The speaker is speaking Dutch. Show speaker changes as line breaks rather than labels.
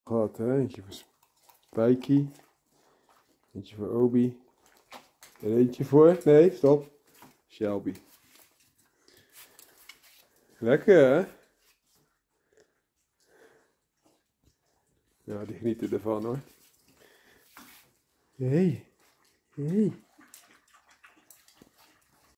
gehad, hè? Eentje voor Spikey. Eentje voor Obi. En eentje voor... Nee, stop. Shelby. Lekker, hè? Ja, die genieten ervan, hoor. Hey. Hey.